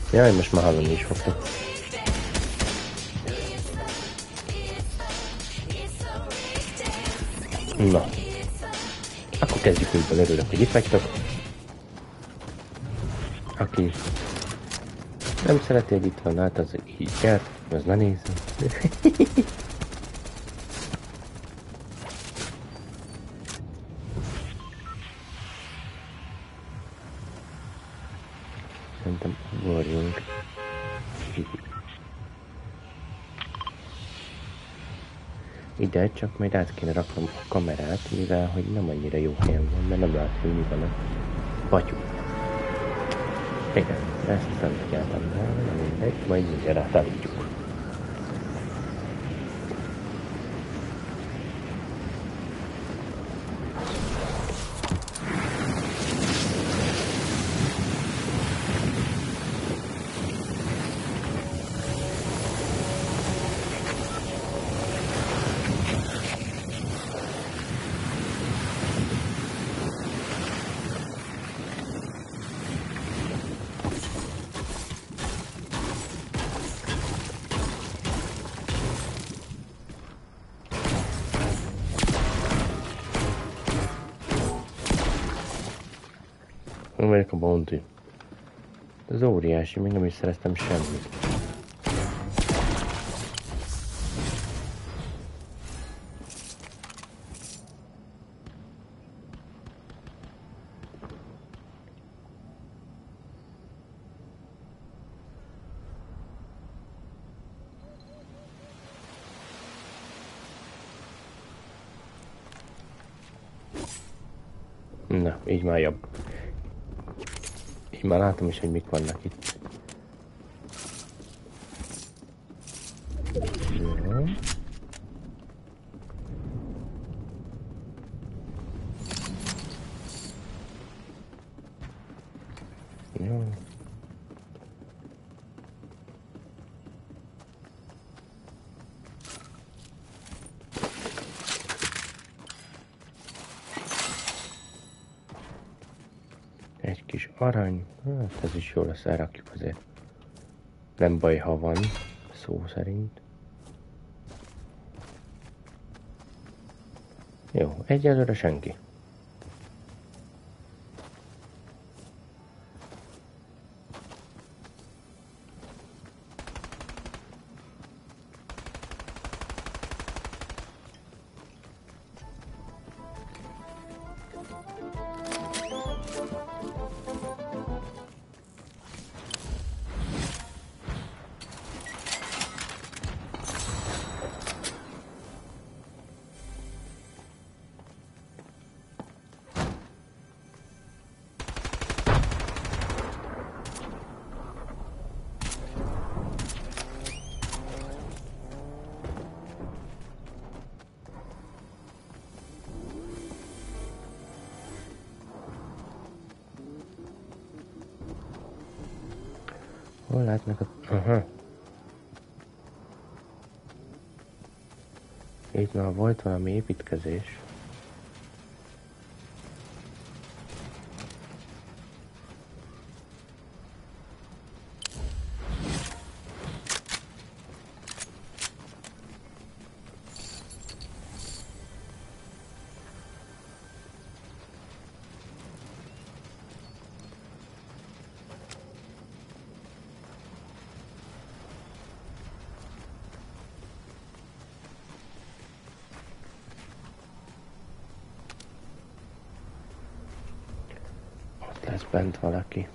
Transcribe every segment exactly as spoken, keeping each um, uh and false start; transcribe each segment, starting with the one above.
Jaj, most már hallani is fogtok. Na. Akkor kezdjük újból, örülök, hogy itt vagytok. Aki nem szereti, hogy itt van, hát az így járt, az ne nézze. Szerintem ugorjunk. Ide, csak majd át kéne raknom a kamerát, mivel hogy nem annyira jó helyen van, mert nem látja, hogy mi van a batyú. Igen, ezt nem figyeltem volna, nem mindegy, majd mindjárt átállítjuk. Melyik a bounty? Ez óriási, még nem is szereztem semmit. Na, így már jobb. Így már látom is, hogy mik vannak itt. Jó. Jó. Egy kis arany, hát ez is jó lesz, elrakjuk azért. Nem baj, ha van, szó szerint. Jó, egyelőre senki. Hol látnak a... Aha. Itt már volt valami építkezés. Lesz bent valaki.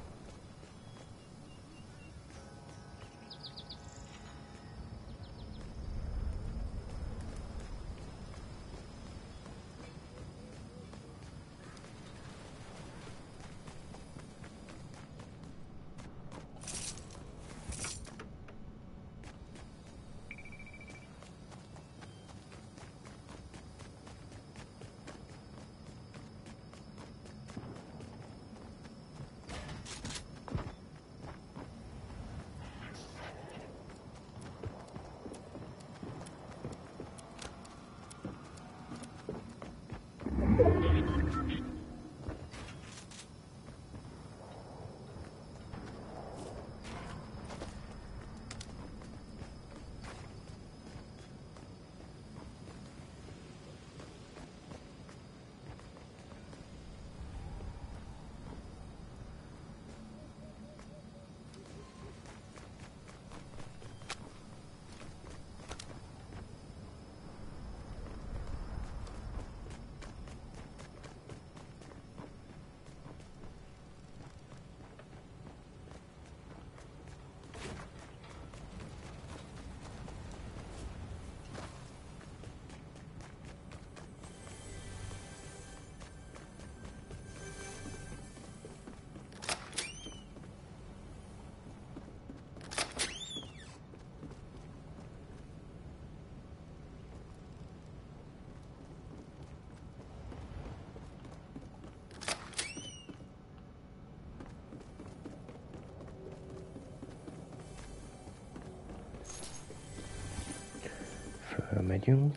megyünk.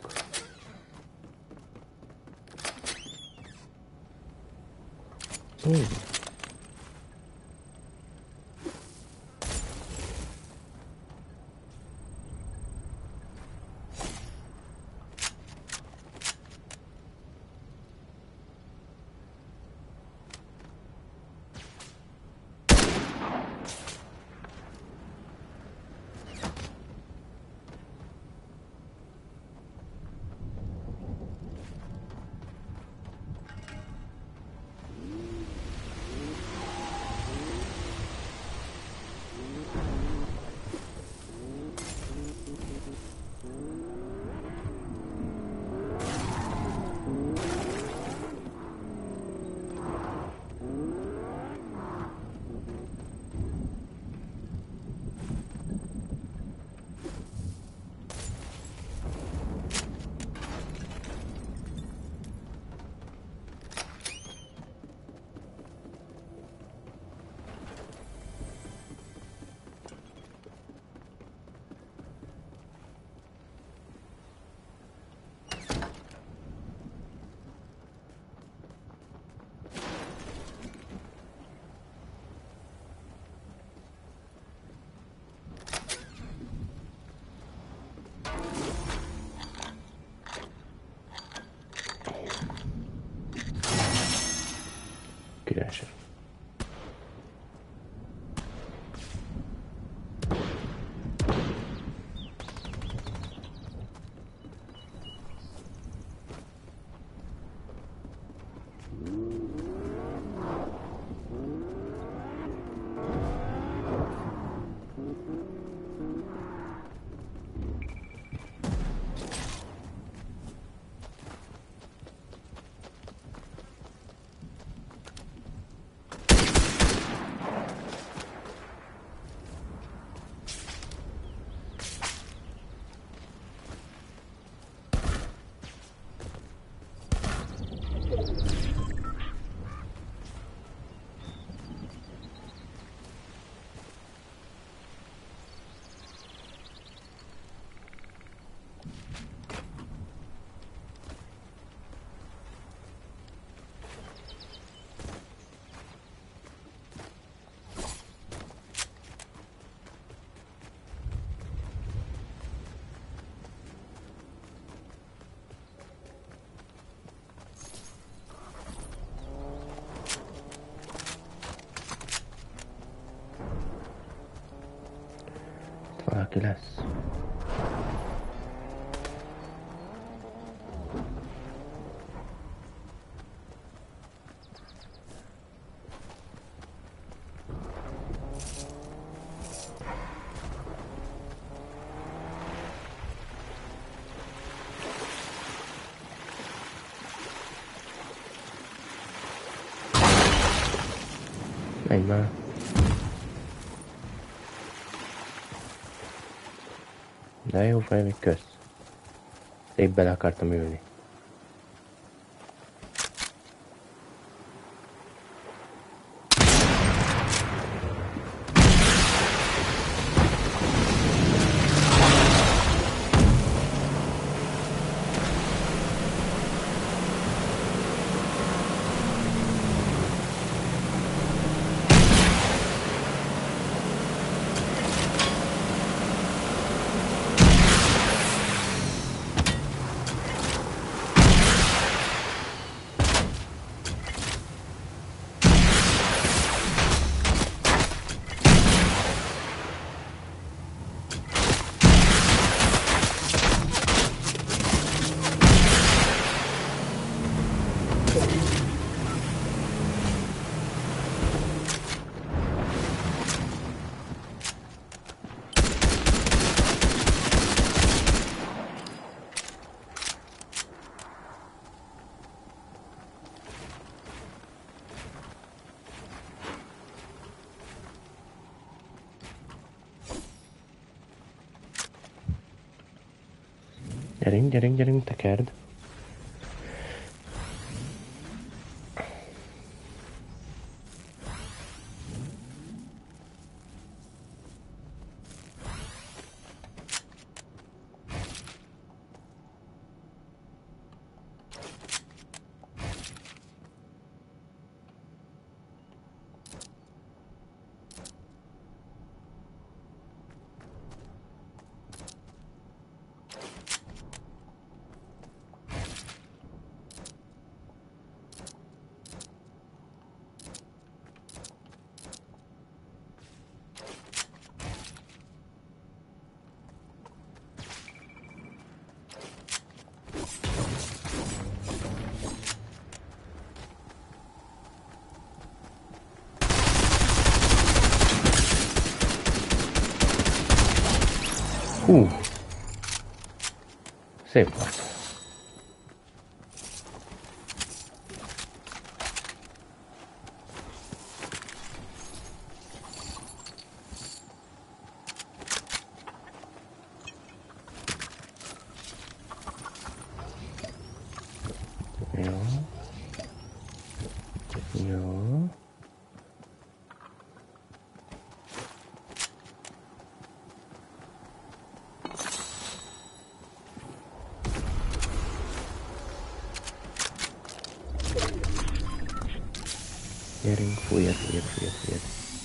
Hmm. Királyság. Valaki lesz. Menj már. De jó fej, még kösz. Épp bele akartam ülni. Gyerünk, gyerünk, gyerünk, tekerd. Hú! Szép volt. Jó. Jó. Gyerünk, fújjad, fújjad, fújjad, fújjad.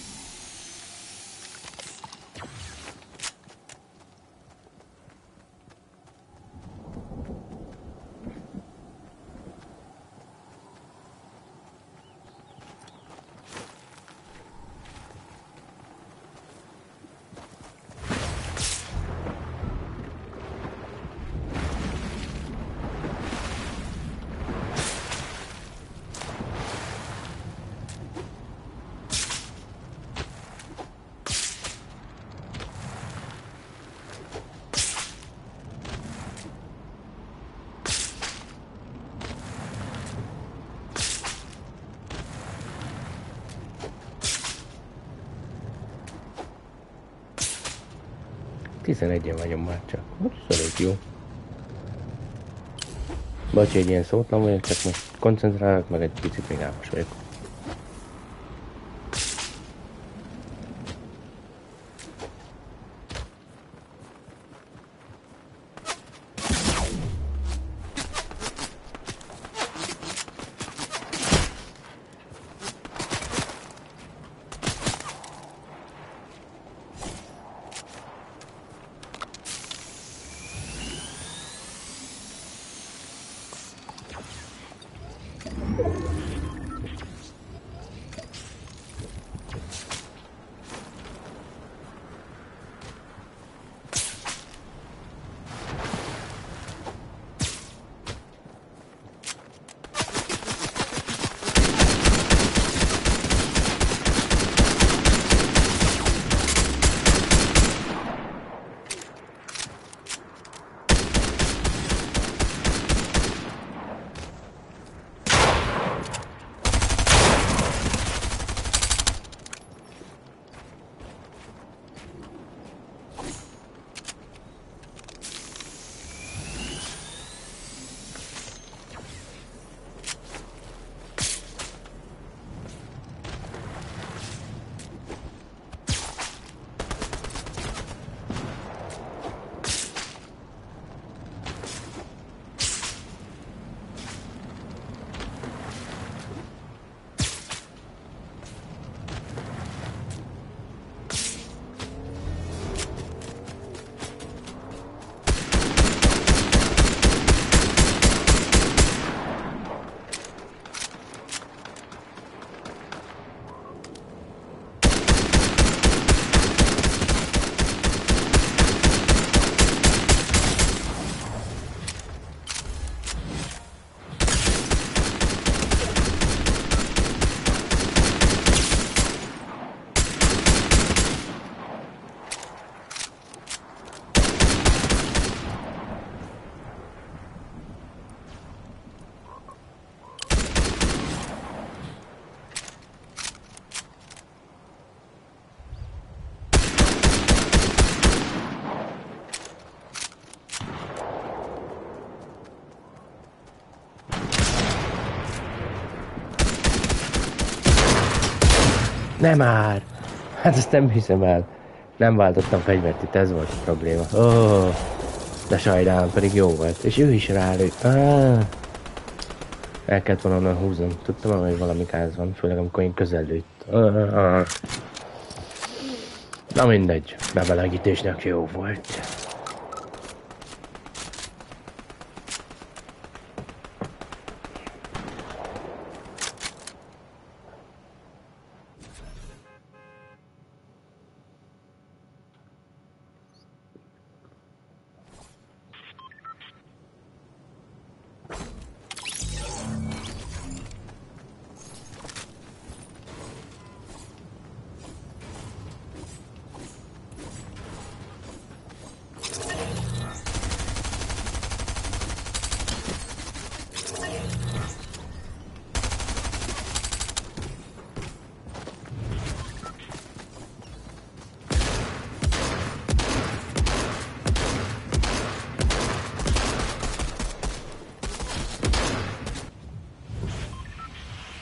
tizenegyen vagyok már csak. Ez elég jó. Bocsi, egy ilyen szótlan vagyok, csak most koncentrálok, meg egy picit még álmos vagyok. Nem már! Hát ezt nem hiszem el. Nem váltottam fegyvert, itt ez volt a probléma. Oh, de sajnálom, pedig jó volt. És ő is rálő. Ah, el kellett volna onnan húznom. Tudtam, hogy valami gáz van, főleg amikor én közel lőtt. Ah, ah. Na mindegy, bebelegítésnek jó volt.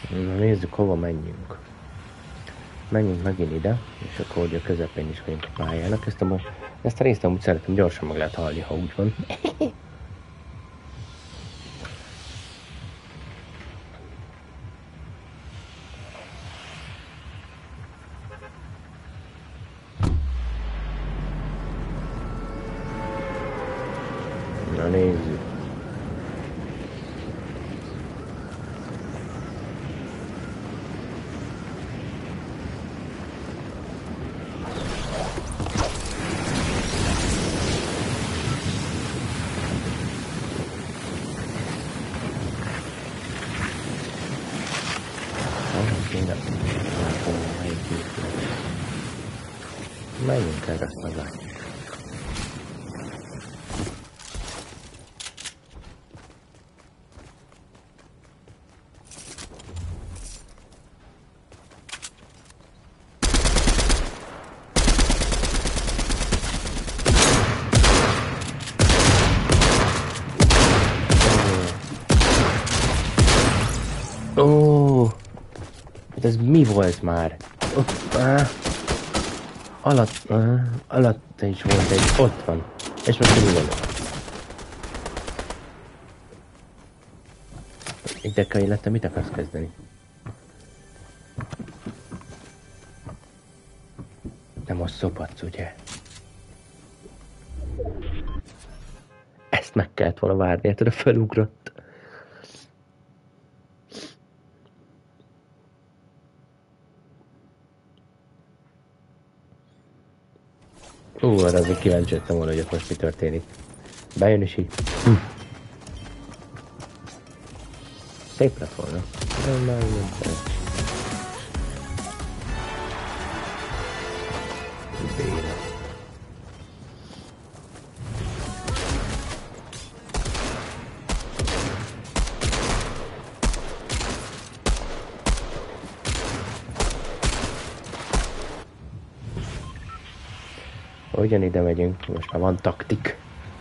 Na nézzük, hova menjünk. Menjünk megint ide, és akkor ugye a közepén is vagyunk a pályának. Ezt a, ezt a részt amúgy szeretem, gyorsan meg lehet halni, ha úgy van. Na nézzük. Menjünk el, azt meglátjuk. Ó, hát ez mi volt már? Ott, áh, alatt, áh, alatt is volt egy, ott van. És most mi van? Idekai lettem, mit akarsz kezdeni? Nem a szobatsz, ugye? Ezt meg kellett volna várni, hát oda felugrott. Ú, arra azért kíváncsi lettem volna, hogy ott most mi történik. Bejön is így. Hm. Szép lett volna. De már nem szerint. Béna. Ugyanide megyünk, most már van taktik.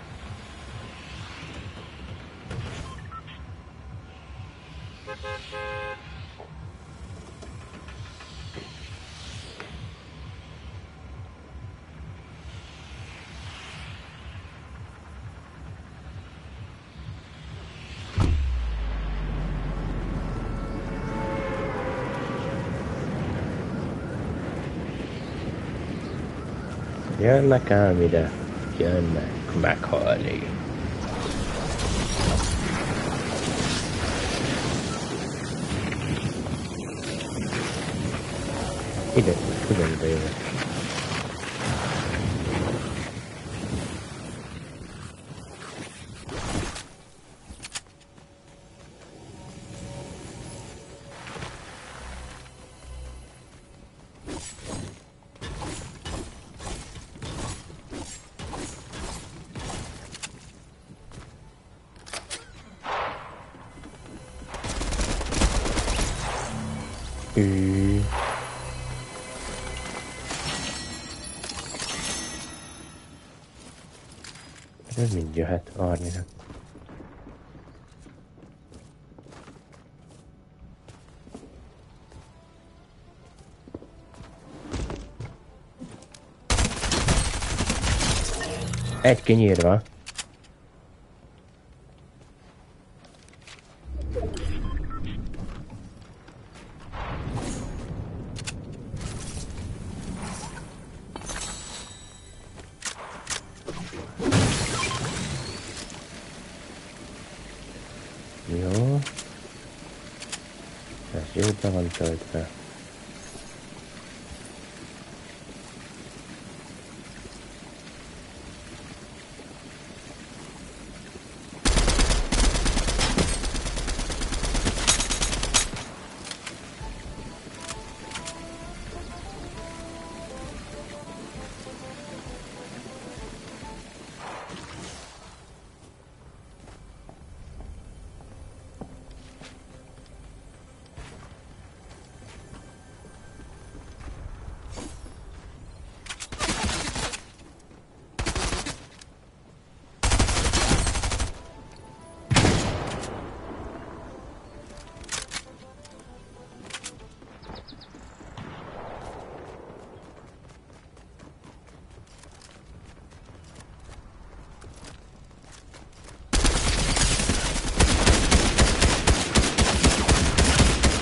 Jönnek ám ide, jönnek meghalni. Ide, ugyanide jövök. Hű. Ez mind jöhet Arninak. Egy kinyírva. Jó. Ez jó be van töltve.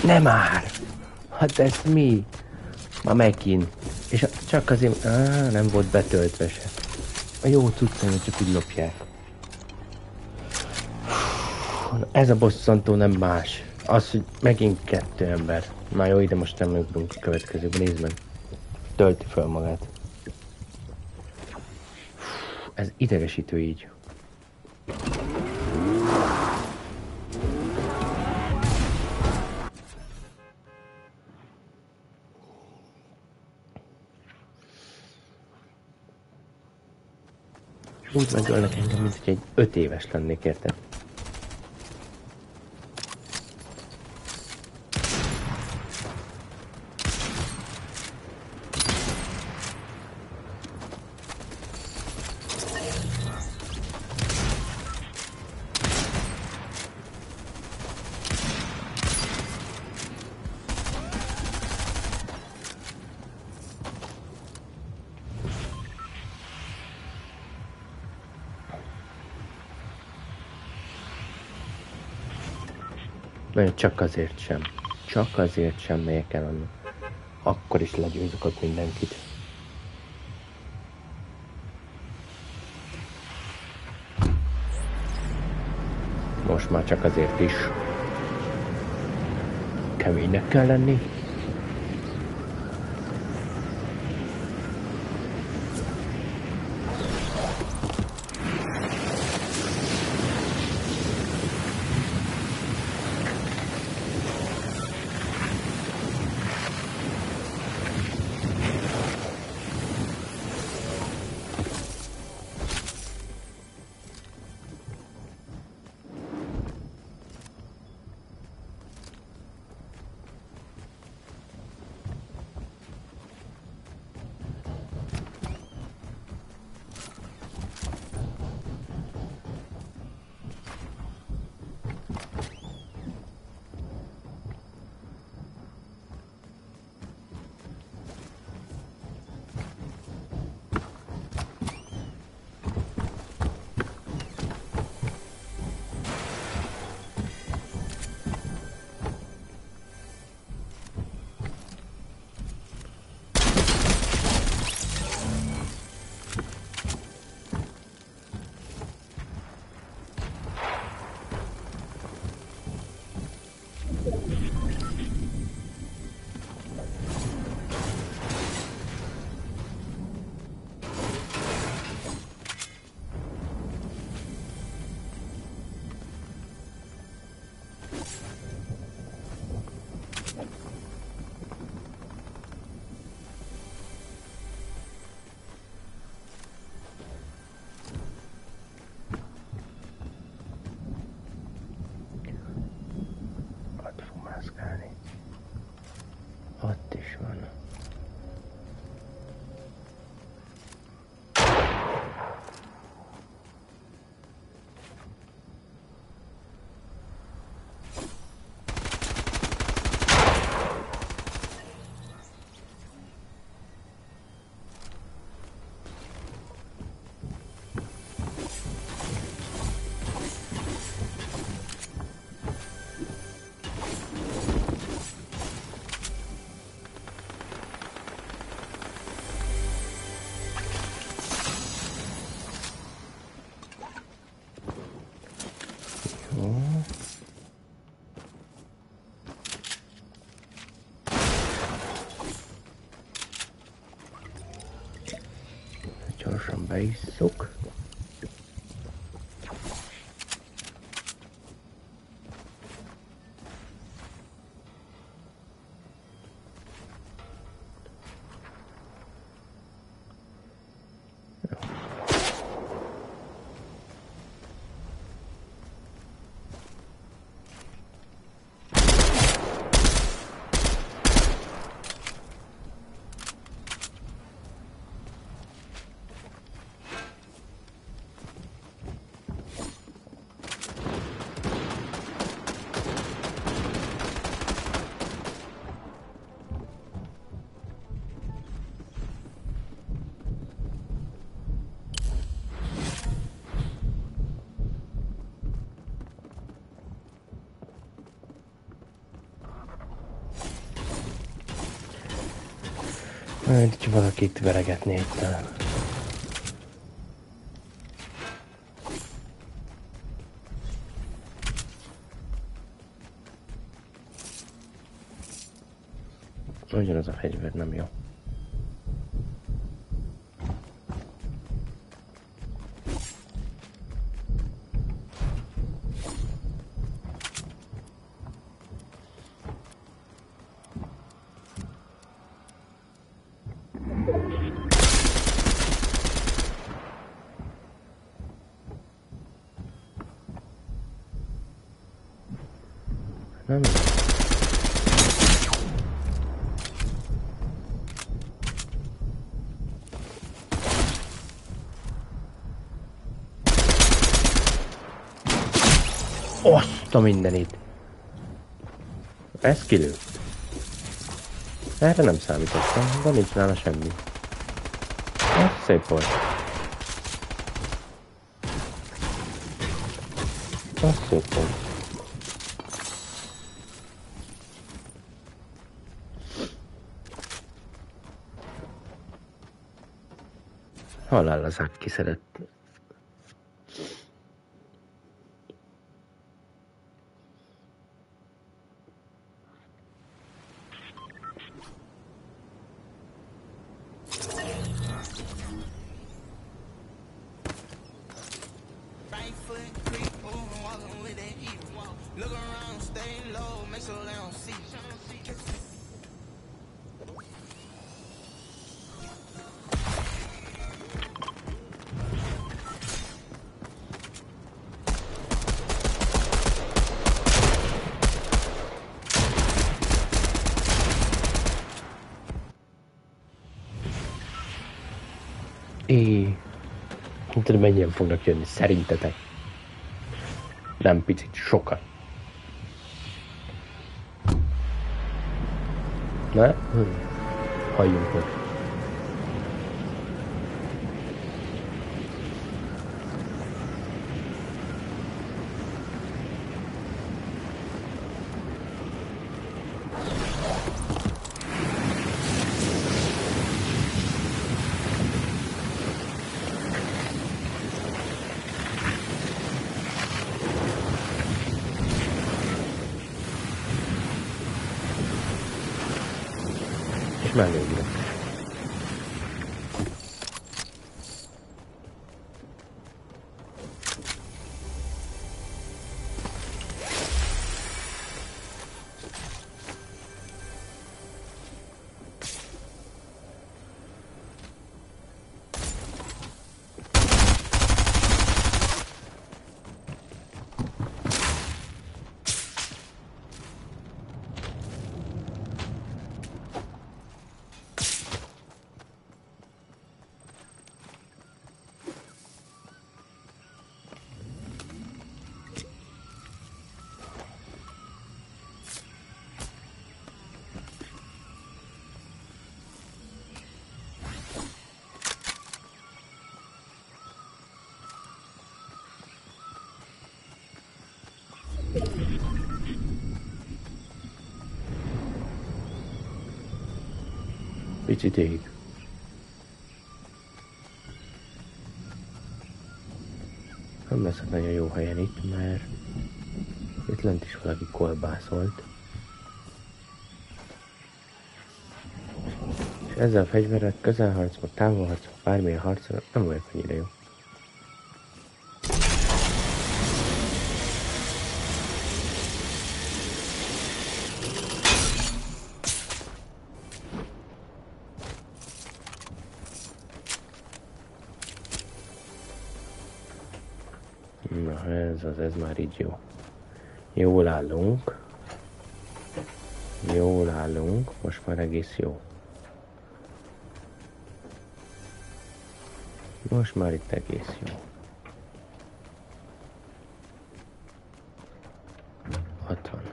Nem már! Hát ez mi? Ma megint. És a, csak azért... Á, nem volt betöltve se. A jó cuccaimat csak úgy lopják. Ez a bosszantó nem más. Az, hogy megint kettő ember. Már jó, ide most nem ugrunk a következőben, nézd meg. Tölti fel magát. Ez idegesítő így. Úgy megölnek engem, mint hogy egy öt éves lennék, érted? Nagyon csak azért sem. Csak azért sem megyek el annak. Akkor is legyőzök ott mindenkit. Most már csak azért is. Keménynek kell lenni. Ott is van. Gyorsan beiszok. Majd csak valakit veregetni itt talán. Ugyanaz a fegyver nem jó. Nem. Azt a mindenit. Ez kilőtt. Erre nem számítottam, de nincs nála semmi. Ez szép volt. Az szép volt. Halál az aki szeret. É, nem tudom, mennyien fognak jönni, szerintetek? Nem picit, sokan. Na, hm. Halljunk meg. Mellőre. Picit ég. Nem leszek nagyon jó helyen itt, mert itt lent is valaki kolbászolt. És ezzel a fegyverrel közelharcban, távolharcban, bármilyen harcra nem olyan annyira jó. Na, ez az, ez már így jó. Jól állunk. Jól állunk, most már egész jó. Most már itt egész jó. Ott van.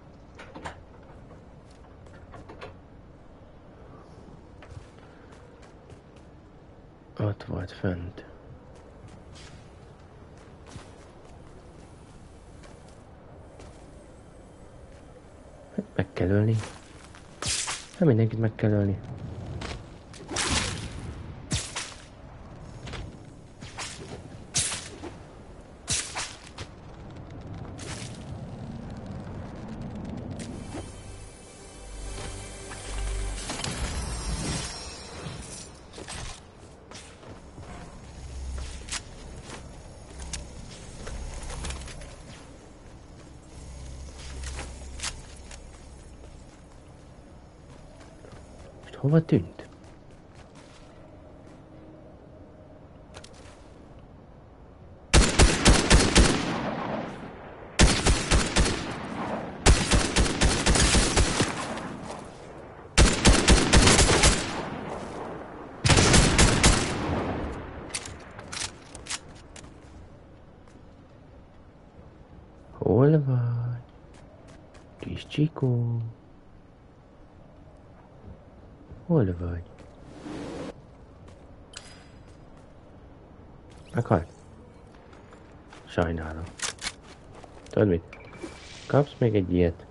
Ott volt fönt. Meg kell ölni. Nem mindenkit meg kell ölni. Hova tűnt? Hol vagy? Kis csikó? Hol vagy? Meghalt? Sajnálom. Tudod mit? Kapsz még egy ilyet?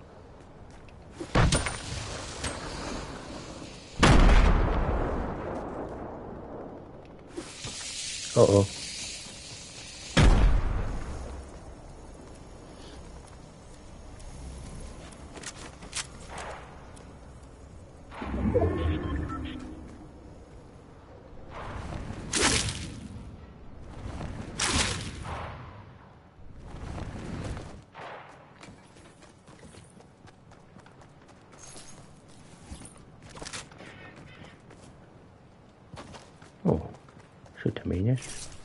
Oh-oh. Ó, süteményes.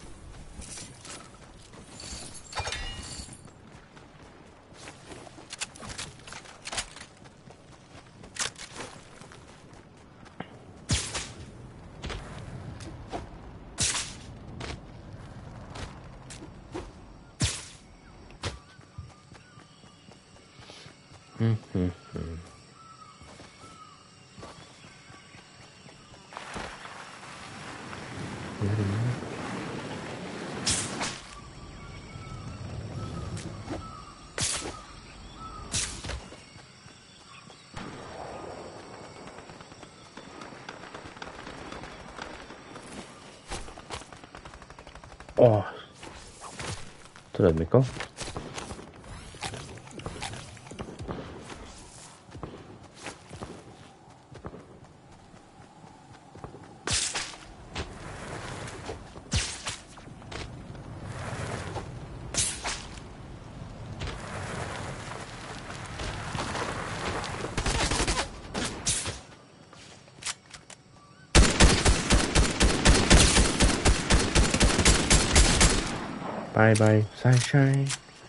Mm-hmm. Oh. Tudod mikor? Bye bye, sunshine.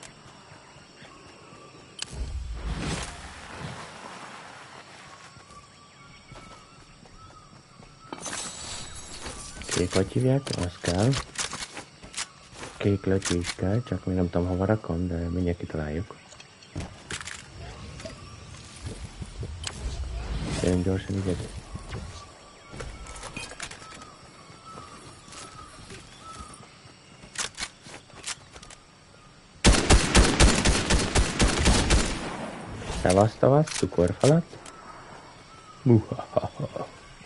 Kék, hogy hívják? Az kell. Kék löty is kell, csak még nem tudom hova rakom, de mindjárt kitaláljuk. Nagyon gyorsan így. Szevasz, tavasz, cukorfalat. Muhahaha.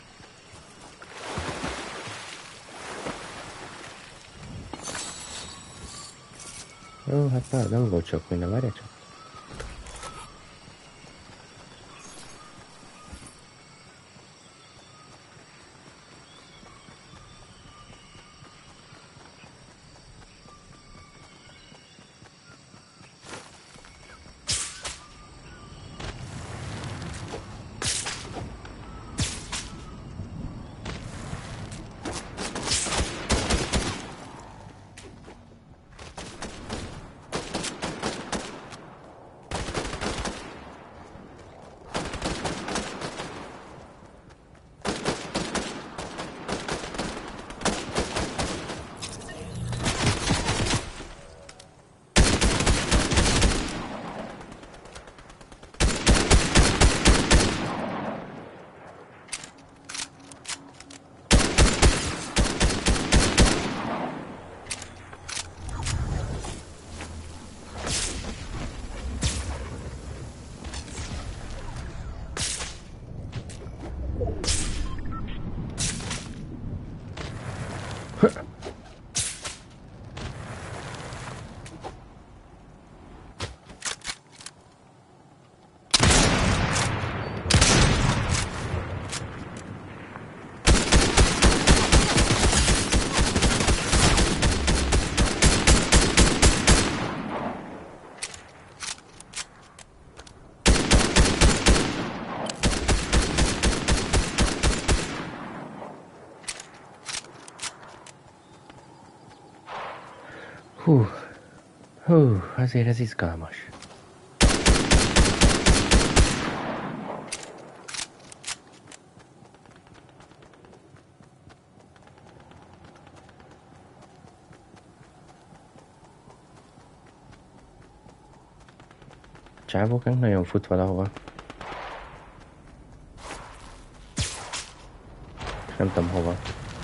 Jó, hát már nem volt sok minden, várja csak. Hú, hú, azért ez izgalmas. Csávóknak nagyon fut valahova. Nem tudom hova.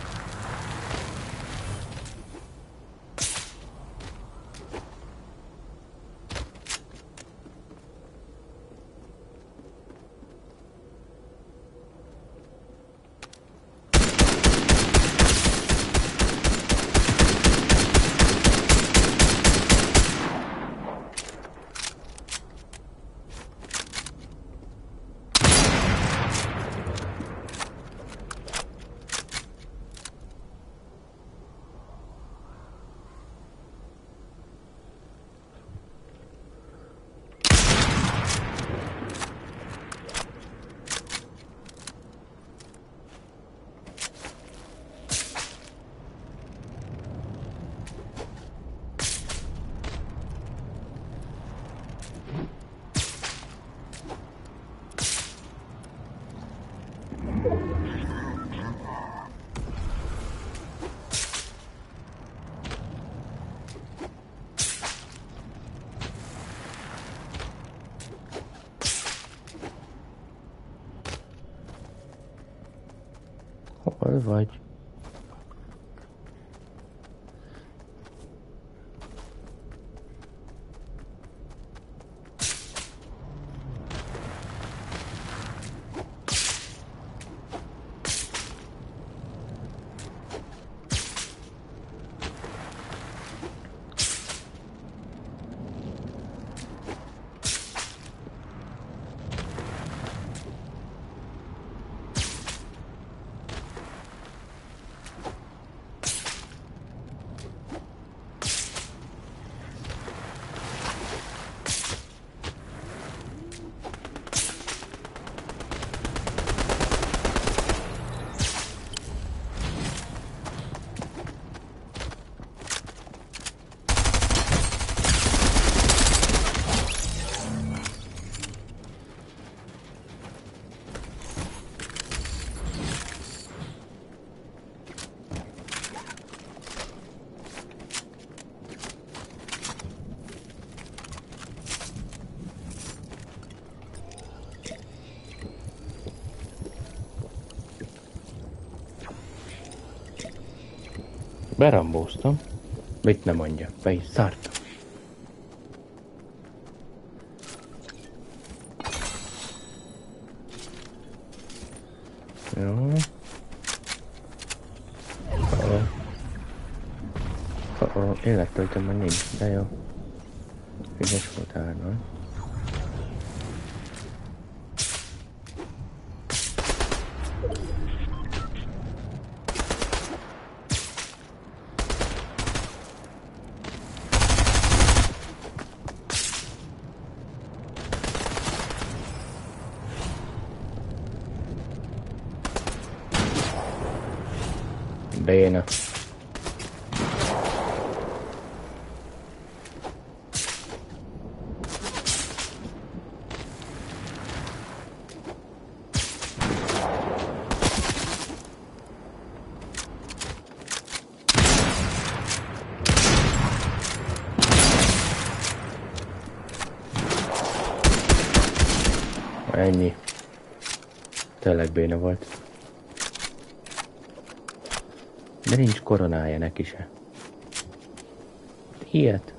Hol vagy? Berambóztam. Mit nem mondja? Be is szartam. Jó. Oh. Oh, oh. Élettöltöm már nincs, de jó. Ügyes voltál, no? Béna. Ennyi. Tényleg béna volt. De nincs koronája neki se. Ilyet.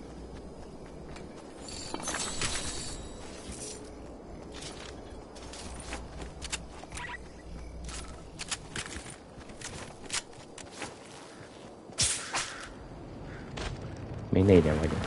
Még négyen vagyunk.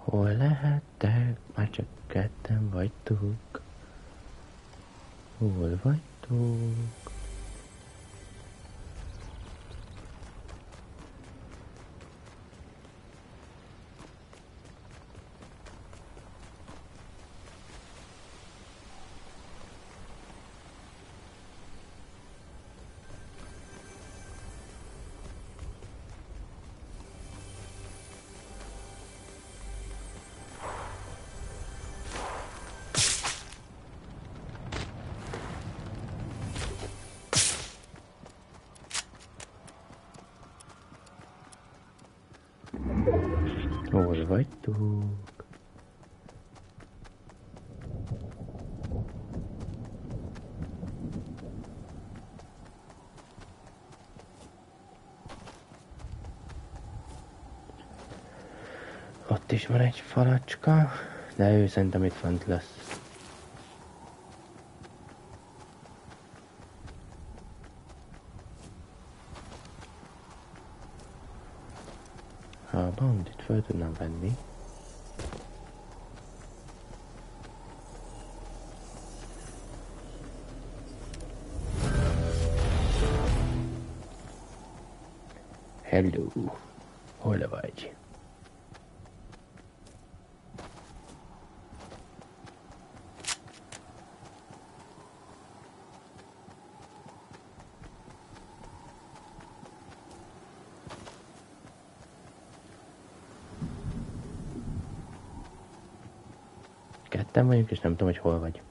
Hol lehettek? Már csak ketten vagytok. Hol vagytok? Hol vagytok? Ott is van egy falacska, de ő szerintem itt fent lesz. Ha a bounty-t föl tudnám venni. Hello, hol vagy? Ketten vagyunk, és nem tudom, hogy hol vagy.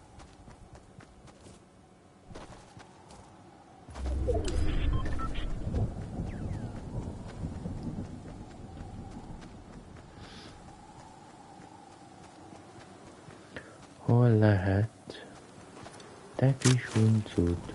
Hol lehet? Te kis huncut.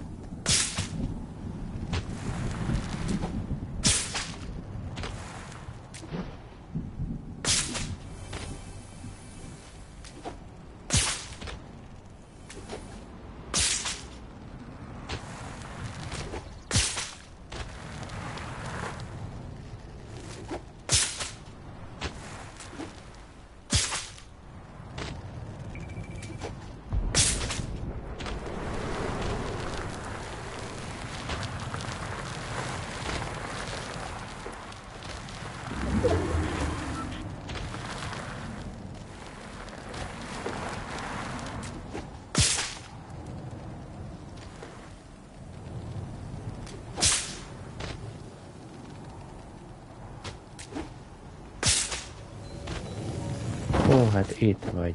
Ó, hát itt vagy.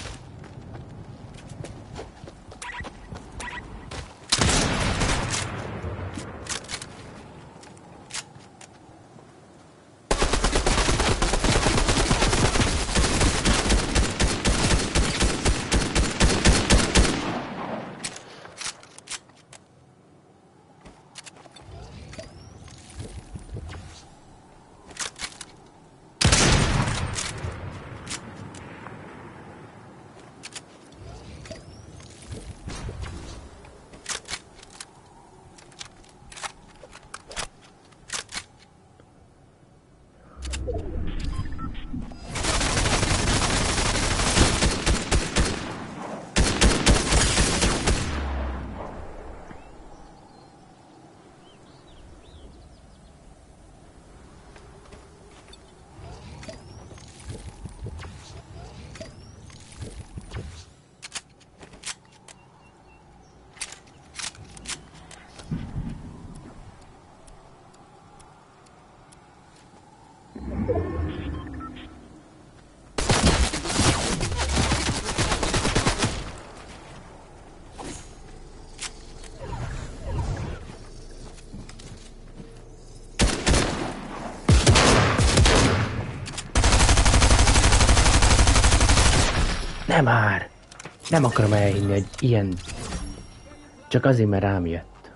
Nem már! Nem akarom elhinni, hogy ilyen... Csak azért, mert rám jött.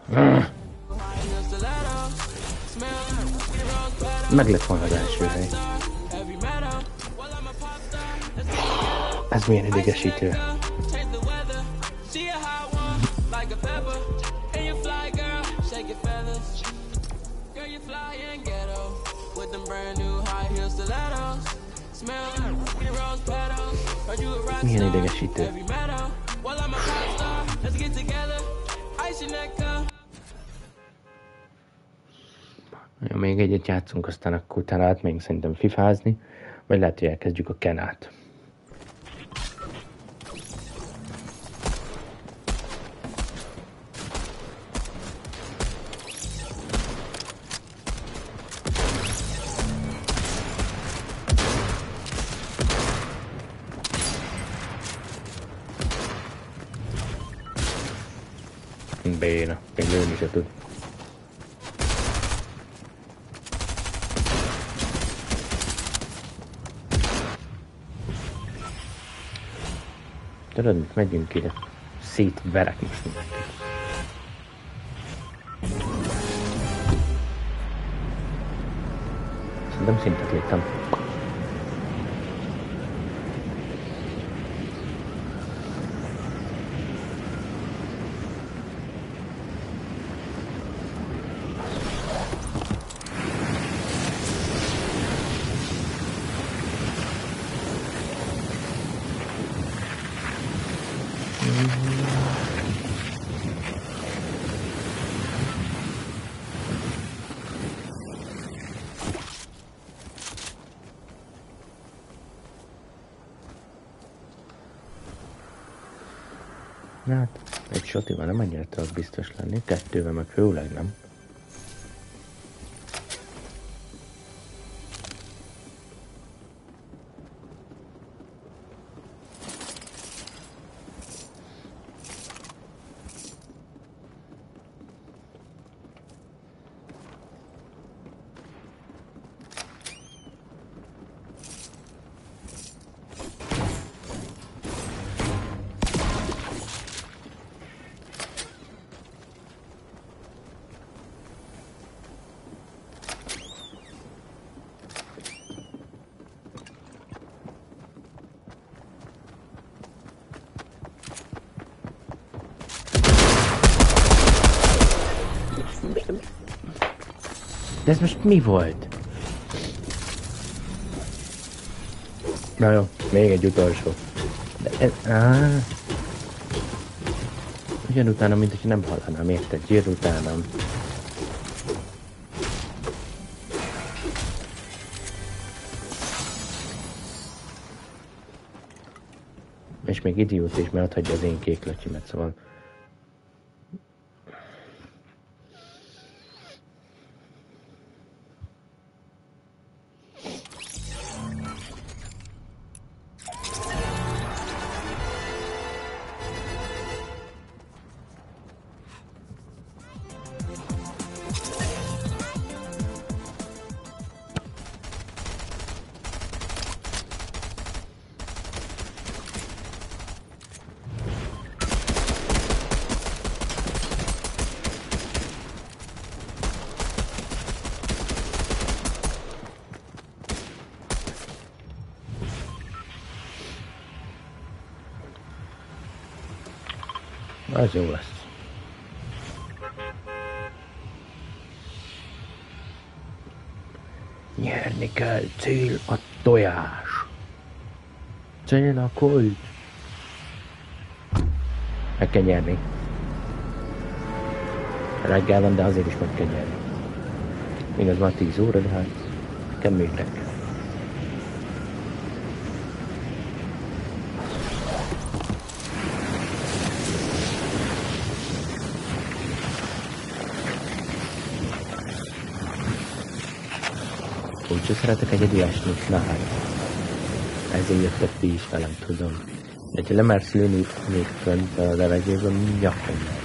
Meg lett volna az első hely. Ez milyen idegesítő. Milyen idegesítő. Ja, még egyet játszunk, aztán akkor utána átmegyünk szerintem fifázni, vagy lehet, hogy elkezdjük a Kenát. Béna, még lőni se tud. Tudod, mit megyünk ide? Szétverek most mindenkit. Szerintem szintet léptem. Hát, egy sotival nem annyira tudok biztos lenni, kettővel meg főleg nem. De ez most mi volt? Na jó, még egy utolsó. De ez... Áh. Ugyan utána, mint hogy nem hallanám, érted? Gyere utánam. És még idiót is, mert ott hagyja az én kék löcsimet, szóval... Az jó lesz. Nyerni kell, cél a tojás. Cél a kulcs. Meg kell nyerni. Reggel van, de azért is meg kell nyerni. Igaz, már tíz óra, de hát kemények. Úgyse szeretek egyedül esni, na hát. Ezért jöttek ti is velem, tudom. De ha lemersz lőni még fönt a levegőben, nyakon meg.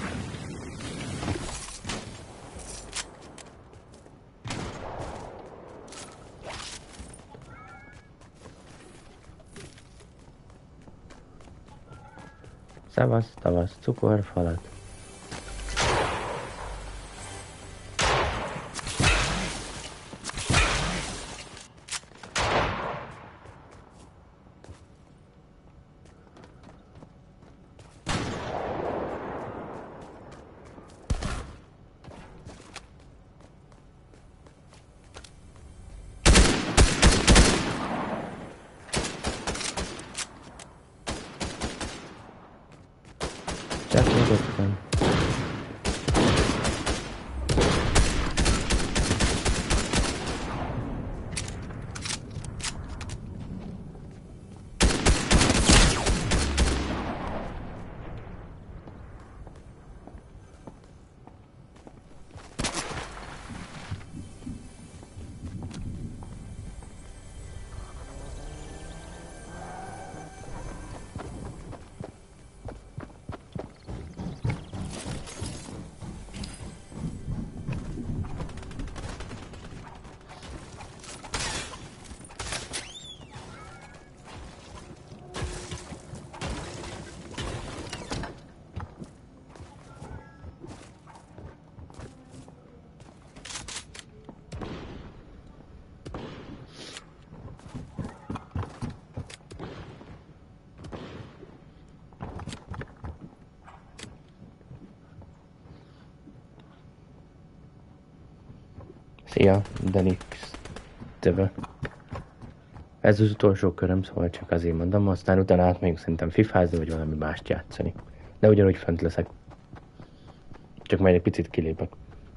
Szevasz, tavasz, cukorfalat. Szia, Denix Töve. Ez az utolsó köröm, szóval csak azért mondom, aztán utána átmegyünk szerintem fifázni, vagy valami mást játszani. De ugyanúgy fönt leszek. Csak majd egy picit kilépek.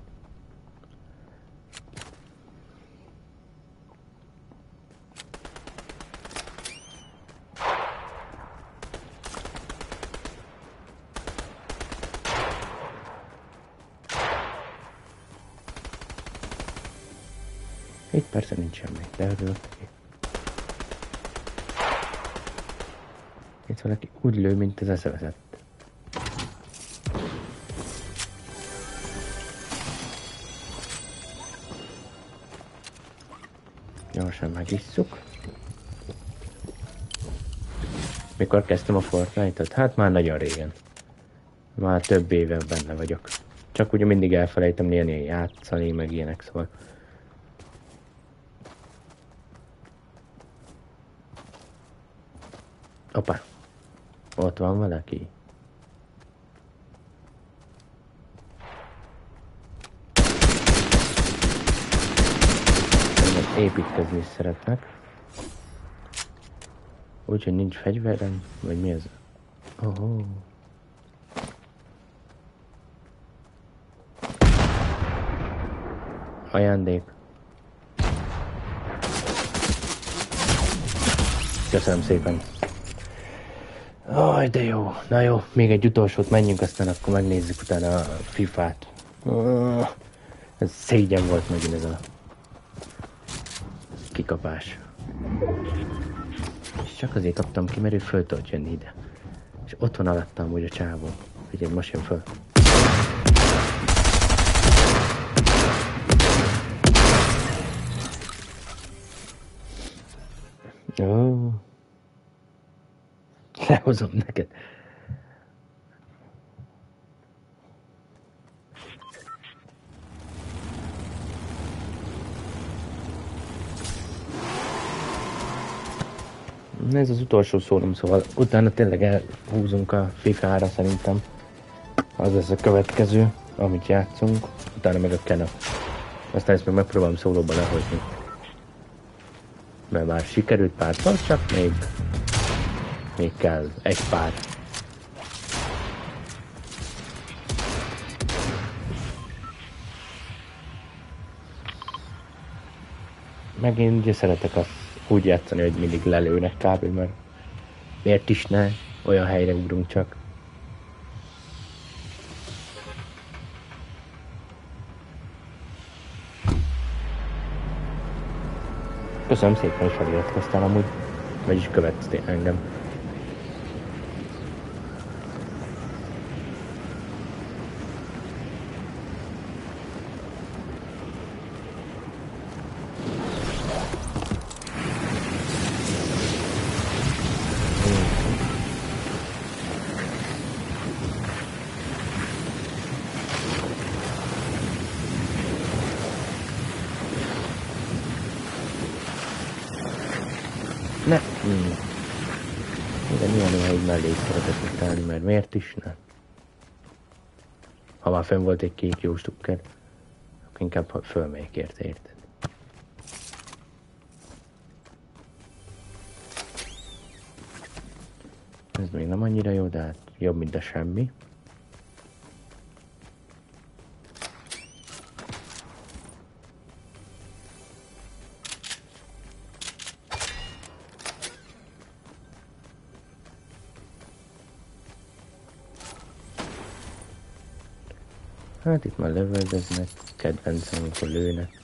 Itt persze nincs semmi, de örülök. Itt valaki úgy lő, mint az eszevezett. Gyorsan megisszuk. Mikor kezdtem a Fortnite-ot? Hát már nagyon régen. Már több éve benne vagyok. Csak ugye mindig elfelejtem néha játszani, meg ilyenek, szóval. Opa. Ott van valaki. Építkezni is szeretnek. Úgyhogy nincs fegyverem, vagy mi ez? Oh. Ajándék. Köszönöm szépen. Aj, de jó. Na jó, még egy utolsót menjünk, aztán akkor megnézzük utána a fifát. Oh, ez szégyen volt megint ez a kikapás. És csak azért kaptam ki, mert ő föl tudott jönni ide. És ott van alattam amúgy a csávó. Figyelj, most jön föl. Ó. Lehozom neked. Ez az utolsó szónom, szóval utána tényleg elhúzunk a fifára szerintem. Az lesz a következő, amit játszunk. Utána meg a Kena. Aztán ezt meg megpróbálom szólóba lehozni. Mert már sikerült párszor, csak még... Még kell egy pár. Meg én ugye szeretek azt úgy játszani, hogy mindig lelőnek kb. Mert miért is ne? Olyan helyre ugrunk csak. Köszönöm szépen, hogy feliratkoztál amúgy. Vagyis követsz engem. Ne! Hmm. De milyen néha így mellé szeretett utáni, mert miért is ne? Ha már fönn volt egy kék jó stukker, akkor inkább fölmegyek érte, érted? Ez még nem annyira jó, de hát jobb, mint a semmi. Hát itt már lövöldöznek, kedvencem, amikor lőnek.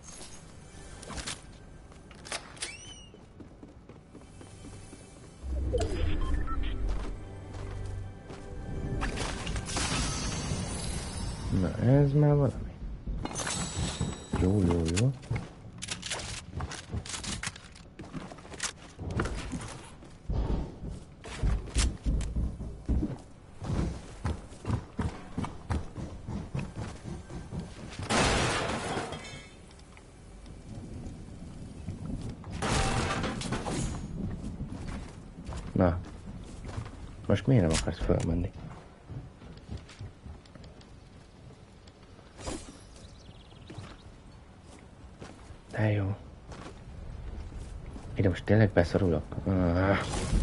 Na, ez már valami. Jó, jó, jó. Na, most miért nem akarsz fölmenni? De jó. Ide most tényleg beszorulok? Ah.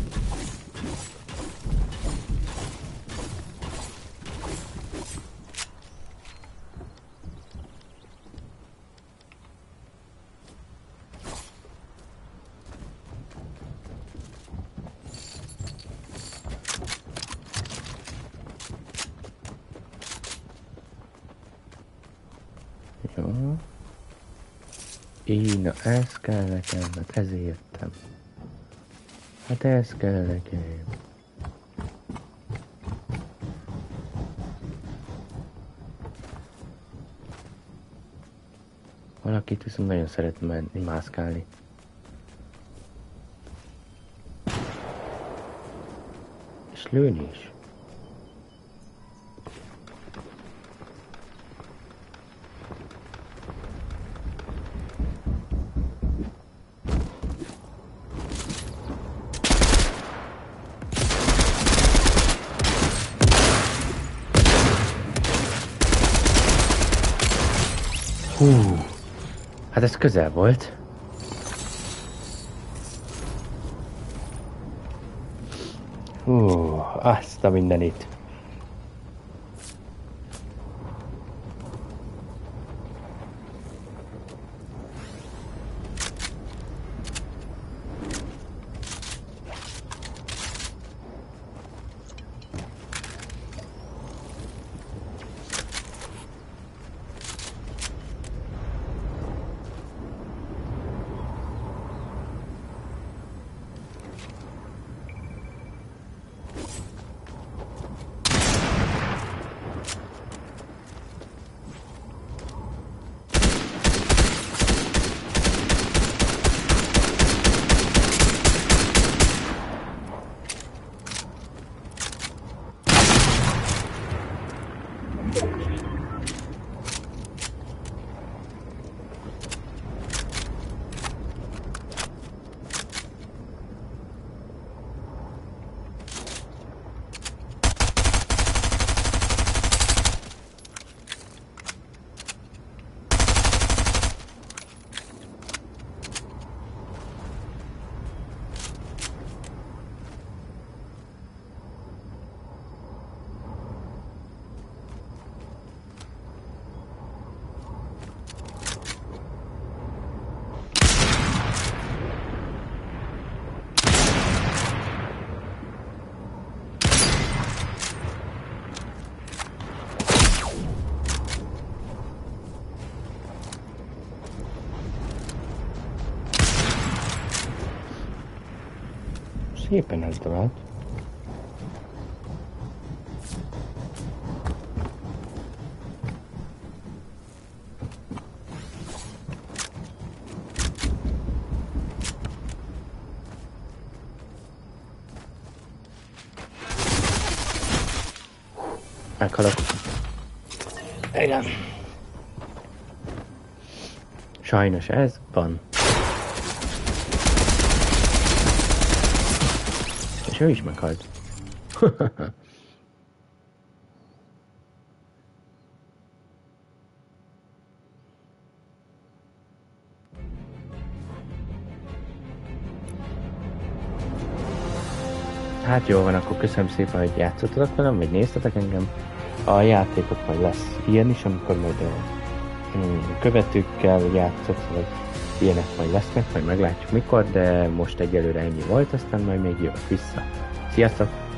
Jó. Így, na ez kell nekem, hát ezért jöttem. Hát ez kell nekem. Valakit viszont nagyon szeret menni, mászkálni. És lőni is. Hú, hát ez közel volt. Hú, azt a mindenit. Szépen eltalált. Meghalok. Igen. Sajnos ez van. És ő is meghalt. Hát jó van, akkor köszönöm szépen, hogy játszottatok velem, vagy néztetek engem. A játékot majd lesz ilyen is, amikor majd a követőkkel játszok, vagy ilyenek majd lesznek, majd meglátjuk mikor, de most egyelőre ennyi volt, aztán majd még jövök vissza. Sziasztok!